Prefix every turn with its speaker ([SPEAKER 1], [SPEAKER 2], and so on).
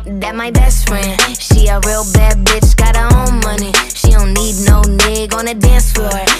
[SPEAKER 1] That my best friend. She a real bad bitch, got her own money. She don't need no nigga on the dance floor.